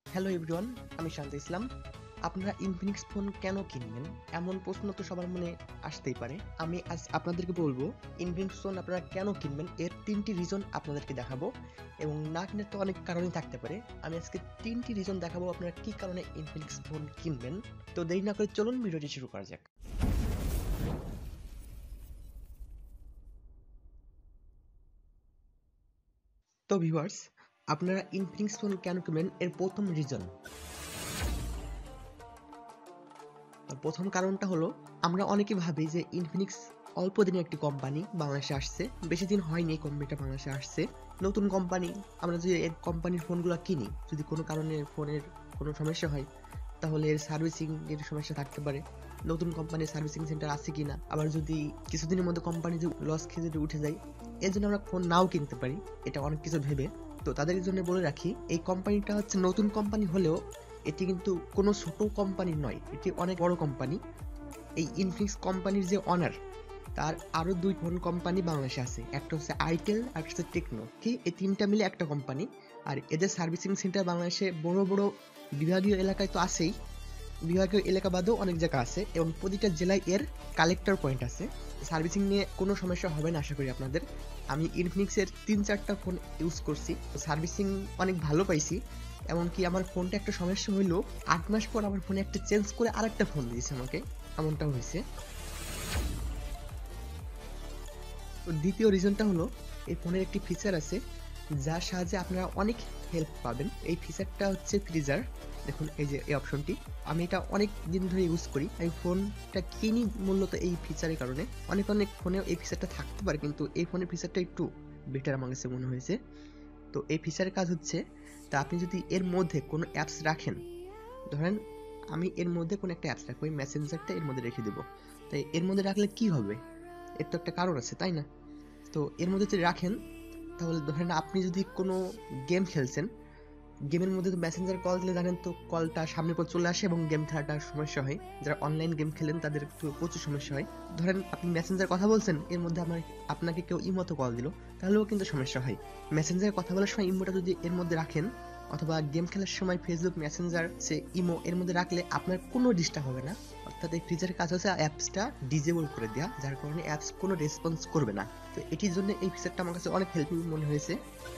Hello everyone, আমি শান্ত ইসলাম। আপনারা Infinix phone কেন কিনবেন? এমন প্রশ্ন তো সবার মনে আসতেই পারে। আমি আজ আপনাদেরকে বলবো ইনফিনিক্স ফোন আপনারা কেন কিনবেন, এর ৩টি রিজন আপনাদেরকে দেখাবো। এবং না কিনার তো অনেক কারণই থাকতে পারে। আমি আজকে ৩টি রিজন দেখাবো আপনারা কি কারণে ইনফিনিক্স ফোন কিনবেন। তো দেরি না করে চলুন ভিডিওটি শুরু করা যাক। তো ভিউয়ার্স, আপনারা ইনফিনিক্স ফোন কেন কিনবেন এর প্রথম রিজন। প্রথম কারণটা হলো, আমরা অনেকে ভাবি যে ইনফিনিক্স অল্প দিনের একটি কোম্পানি, বাংলাদেশে আসছে, বেশি দিন হয়নি এই কোম্পানিটা বাংলাদেশে আসছে, নতুন কোম্পানি। আমরা যদি এর কোম্পানির ফোনগুলো কিনি, যদি কোনো কারণে ফোনের কোনো সমস্যা হয়, তাহলে এর সার্ভিসিং এর সমস্যা থাকতে পারে। নতুন কোম্পানির সার্ভিসিং সেন্টার আছে কিনা, আবার যদি কিছুদিনের মধ্যে কোম্পানি যদি লস খেয়ে যদি উঠে যায়, এর জন্য আমরা ফোন নাও কিনতে পারি, এটা অনেক কিছু ভেবে। তো তাদের জন্য বলে রাখি, এই কোম্পানিটা হচ্ছে নতুন কোম্পানি হলেও এটি কিন্তু কোনো ছোট কোম্পানি নয়, এটি অনেক বড় কোম্পানি। এই ইনফিনিক্স কোম্পানির যে অনার, তার আরো 2 ফোন কোম্পানি বাংলাদেশে আছে, একটা হচ্ছে আইটেল আর একটা হচ্ছে টেকনো। কি এই 3টা মিলে একটা কোম্পানি। আর এদের সার্ভিসিং সেন্টার বাংলাদেশে বড় বড় বিভাগীয় এলাকায় তো আছেই, বিভাগীয় এলাকা বাদেও অনেক জায়গা আছে, এবং প্রতিটা জেলায় এর কালেক্টর পয়েন্ট আছে। সার্ভিসিং নিয়ে কোনো সমস্যা হবে না আশা করি আপনাদের। আমি ইনফিনিক্সের 3-4টা ফোন ইউজ করছি, সার্ভিসিং অনেক ভালো পাইছি। এমনকি আমার ফোনটা একটা সমস্যা হইলো, 8 মাস পর আমার ফোনে একটা চেঞ্জ করে আরেকটা ফোন দিয়েছে আমাকে, এমনটাও হয়েছে। তো দ্বিতীয় রিজনটা হলো, এই ফোনের একটি ফিচার আছে যার সাহায্যে আপনারা অনেক হেল্প পাবেন। এই ফিচারটা হচ্ছে ফ্রিজার। দেখুন এই যে এই অপশনটি, আমি এটা অনেক দিন ধরে ইউজ করি। আমি ফোনটা কিনি মূলত এই ফিচারের কারণে। অনেক অনেক ফোনেও এই ফিচারটা থাকতে পারে, কিন্তু এই ফোনের ফিচারটা একটু বেটার আমার কাছে মনে হয়েছে। তো এই ফিচারের কাজ হচ্ছে, তা আপনি যদি এর মধ্যে কোনো অ্যাপস রাখেন, ধরেন আমি এর মধ্যে কোনো একটা অ্যাপস রাখবো, এই মেসেঞ্জারটা এর মধ্যে রেখে দেবো। তাই এর মধ্যে রাখলে কি হবে, এর তো একটা কারণ আছে, তাই না? তো এর মধ্যে যদি রাখেন, তাহলে ধরেন আপনি যদি কোনো গেম খেলছেন, গেমের মধ্যে তো মেসেঞ্জার কল দিলে জানেন তো কলটা সামনের পর চলে আসে এবং গেম খেলাটা সমস্যা হয়। যারা অনলাইন গেম খেলেন তাদের একটু প্রচুর সমস্যা হয়। ধরেন আপনি মেসেঞ্জার কথা বলছেন, এর মধ্যে আপনাকে কেউ ইমোতে কল দিল, তাহলেও কিন্তু সমস্যা হয়। মেসেঞ্জারে কথা বলার সময় ইমোটা যদি এর মধ্যে রাখেন, অথবা গেম খেলার সময় ফেসবুক মেসেঞ্জার সে ইমো এর মধ্যে রাখলে আপনার কোনো ডিস্টার্ব হবে না। অর্থাৎ এই ফিচারের কাজ হচ্ছে অ্যাপসটা ডিজেবল করে দেওয়া, যার কারণে অ্যাপস কোনো রেসপন্স করবে না। তো এটির জন্য এই ফিচারটা আমার কাছে অনেক হেল্পফুল মনে হয়েছে।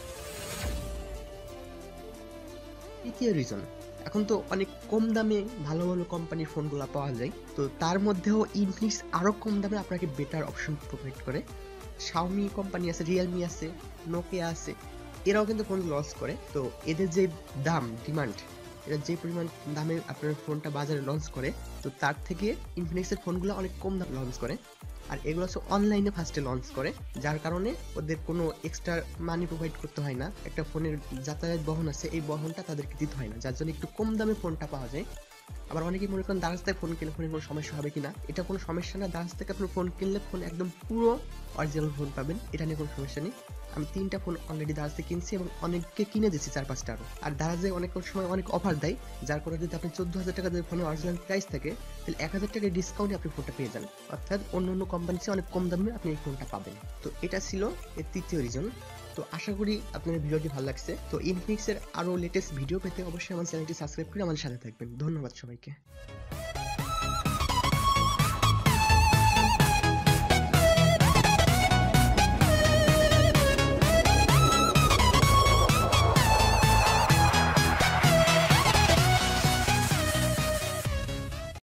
তৃতীয় রিজন, এখন তো অনেক কম দামে ভালো ভালো কোম্পানির ফোনগুলো পাওয়া যায়। তো তার মধ্যেও ইনফিনিক্স আরো কম দামে আপনাকে বেটার অপশন প্রোভাইড করে। শাওমি কোম্পানি আছে, রিয়েলমি আছে, নোকিয়া আছে, এরাও কিন্তু ফোন লঞ্চ করে। তো এদের যে দাম ডিমান্ড, এরা যে পরিমাণ দামে আপনার ফোনটা বাজারে লঞ্চ করে, তো তার থেকে ইনফিনিক্সের ফোনগুলো অনেক কম দামে লঞ্চ করে। আর এগুলো হচ্ছে অনলাইনে ফার্স্টে লঞ্চ করে, যার কারণে ওদের কোনো এক্সট্রা মানি প্রোভাইড করতে হয় না। একটা ফোনের যাতায়াত বহন আছে, এই বহনটা তাদেরকে দিতে হয় না, যার জন্য একটু কম দামে ফোনটা পাওয়া যায়। আবার অনেকেই মনে করেন দারাজ থেকে ফোন কিনলে ফোনের কোনো সমস্যা হবে কিনা, এটা কোনো সমস্যা না। দারাজ থেকে আপনি ফোন কিনলে ফোন একদম পুরো অরিজিনাল ফোন পাবেন, এটা নিয়ে কোনো সমস্যা নেই। আমি 3টা ফোন অলরেডি দারাজ থেকে কিনছি এবং অনেককে কিনে দিচ্ছি, 4-5টা আরো। আর দারাজে অনেক সময় অনেক অফার দেয়, যার কারণে যদি আপনি 14,000 টাকা দিয়ে ফোনের অরিজিনাল প্রাইস থাকে, তাহলে 1,000 টাকা ডিসকাউন্টে আপনি ফোনটা পেয়ে যান। অর্থাৎ অন্য অন্য কোম্পানির চেয়ে অনেক কম দামে আপনি এই ফোনটা পাবেন। তো এটা ছিল এর তৃতীয় রিজন। তো আশা করি আপনাদের ভিডিওটি ভালো লাগছে। তো ইনফিনিক্সের আরো লেটেস্ট ভিডিও পেতে অবশ্যই আমার চ্যানেলটি সাবস্ক্রাইব করে আমাদের সাথে থাকবেন। ধন্যবাদ সবাইকে।